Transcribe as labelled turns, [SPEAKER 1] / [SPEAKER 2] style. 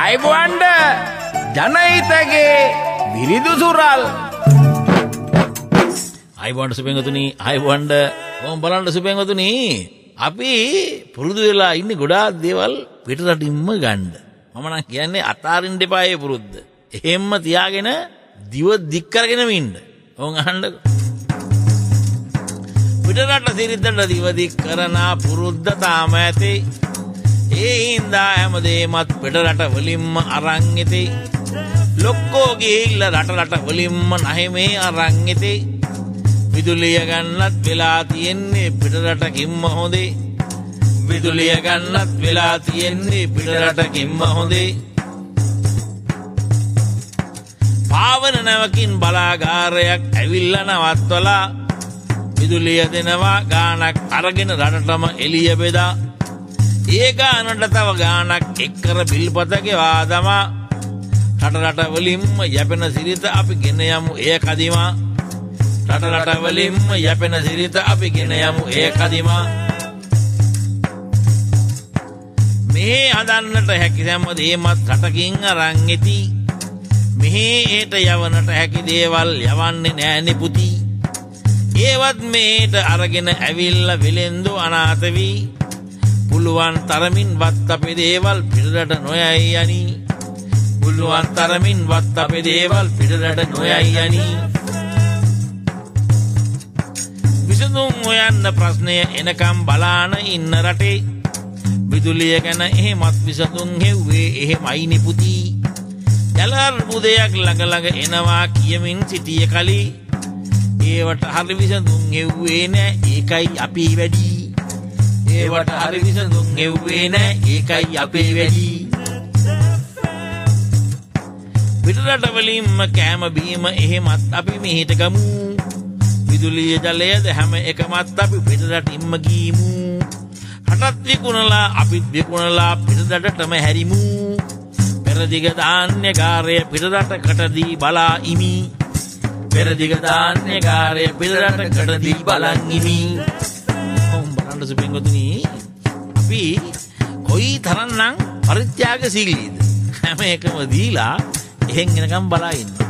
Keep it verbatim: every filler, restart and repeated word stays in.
[SPEAKER 1] අයිබුවන්ඩ ජනහිතගේ විරිදු සුරල් අයිබුවන්ඩ සුපෙන්ගතුනි අයිබුවන්ඩ කොහොම බලන්න සුපෙන්ගතුනි අපි පුරුදු වෙලා ඉන්නේ ගොඩාක් දේවල් පිටරටින්ම ගන්න. මම නම් කියන්නේ අතාරින්න එපා ඒ පුරුද්ද. එහෙම්ම තියාගෙන දිව දික් කරගෙන ඉන්න. ඕන් අහන්නකො. පිටරට සිරිතට දිව දික් කරන පුරුද්ද තාම ඇති. ඒ හින්දා හැමදේමත් පිටරට වලින්ම අරන් ඉති. ලොක්කෝ ගිහිල්ලා රට රට වලින්ම නැහිමේ අරන් ඉති. විදුලිය ගන්නත් වෙලා තියෙන්නේ පිටරටකින්ම හොඳේ. විදුලිය ගන්නත් වෙලා තියෙන්නේ පිටරටකින්ම හොඳේ. පාවන නැවකින් බලාගාරයක් ඇවිල්ලා නවත්වලා විදුලිය දෙනවා ගානක් අරගෙන රටටම එළිය බෙදා. ඒ ගානට තව ගානක් එක්කර බිල්පත ගෙවා දමා. රට රට වලින්ම යැපෙන සිරිත අපි ගෙන යමු එය කදිමා. රට රට වලින්ම යැපෙන සිරිත අපි ගෙන යමු එය කදිමා. මේ හදන්නට හැකි හැම දේමත් රටකින් අරන් ඉති. මෙහි ඒට යවන්නට හැකි දේවල් යවන්නේ නෑනේ පුතී. ඒවත් මේට අරගෙන ඇවිල්ලා වෙලෙන්දු අනාථ වී. පුළුවන් තරමින් වත් අපේ දේවල් පිටරට නොයයි යනි. පුළුවන් තරමින් වත් අපේ දේවල් පිටරට නොයයි යනි. විසඳුම් හොයන්න ප්‍රශ්නය එනකම් බලාන ඉන්න රටේ. විදුලිය ගැන එහෙමත් විසඳුම් හෙව්වේ එහෙමයිනේ පුතී. ජලර්බුදයක් ළඟ ළඟ එනවා කියමින් සිටිය කලී. ඒවට හරි විසඳුම් හෙව්වේ නෑ ඒකයි අපි වැඩි. ඒවට හරි විසඳුම් හෙව්වේ නෑ ඒකයි අපේ වැඩි. පිටරට වලින්ම කෑම බීම එහෙමත් අපි මෙහෙට ගමු. විදුලිය ජලයද හැම එකමත් අපි පිටරටින්ම ගීමු. රටත් විකුණලා අපිත් විකුණලා පිටරටටම හැරිමු. පෙරදිග ධාන්‍යකාරය පිටරටකට දී බලා ඉමි. පෙරදිග ධාන්‍යකාරය පිටරටකට දී බලන් ඉමි. කොම් බලන්න සුපින්ගතුනි අපි කොයි තරම්නම් පරිත්‍යාගශීලීද. හැම එකම දීලා එහෙන් එනකම් බලා ඉන්න.